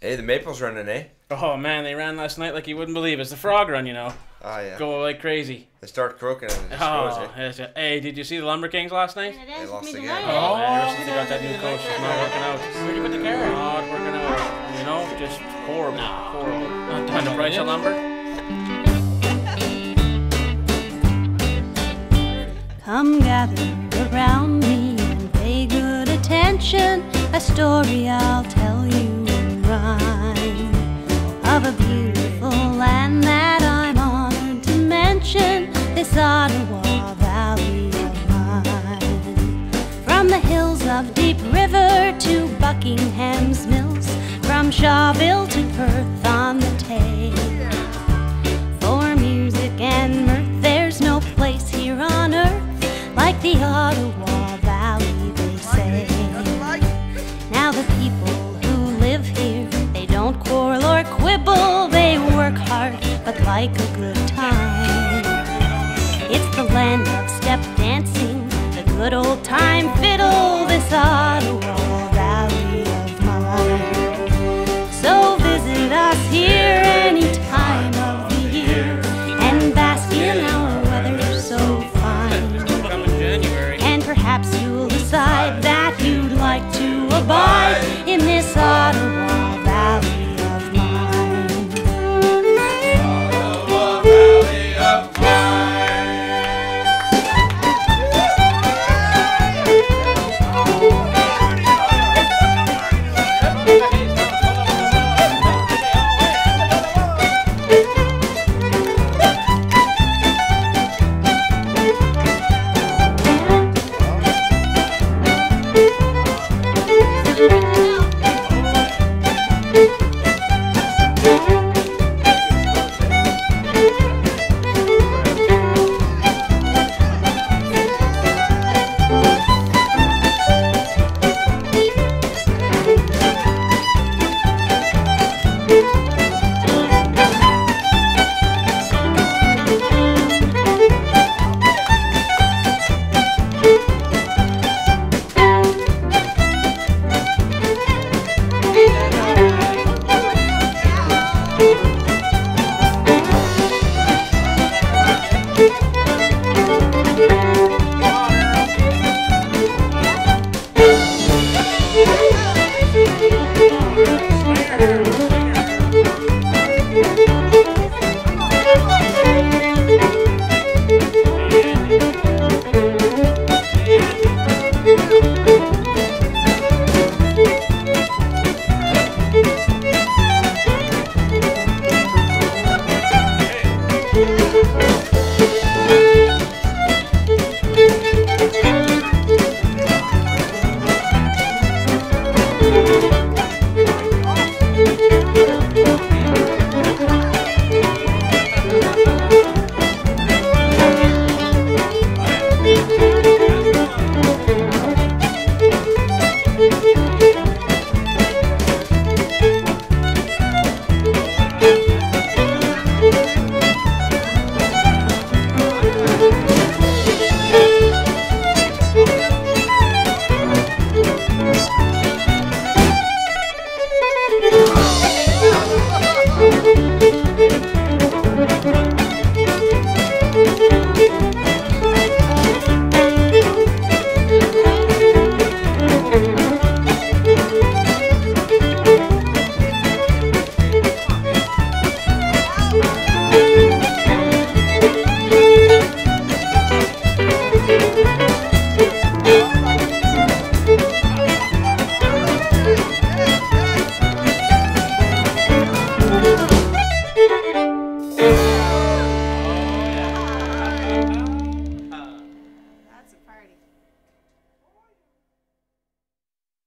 Hey, the Maple's running, eh? Oh man, they ran last night like you wouldn't believe. It's the frog run, you know. Oh, yeah. Go like crazy. They start croaking and it just Oh, goes, eh? hey, did you see the Lumber Kings last night? They lost again. Oh, man, ever since they got that new coach, it's not working out. Where'd you put the car? Not working out. You know, just horrible. Horrible. Not down the price of lumber. Come gather around me and pay good attention. A story I'll tell you in rhyme of a beautiful land that I'm honored to mention, this Ottawa Valley of mine. From the hills of Deep River to Buckingham's Mills, from Shawville to Perth on the Tay. For music and mirth, there's no place here on earth like the Ottawa Valley, they say. Now the people who live here, they don't quarrel or quibble, they work hard but like a good time. It's the land of step dancing, the good old time fiddle, this Ottawa Valley of mine. So visit us here any time of the year and bask in our weather so fine. Come in January. And perhaps you'll decide that you'd like to abide in this Ottawa Valley of mine. Ottawa Valley of Thank you.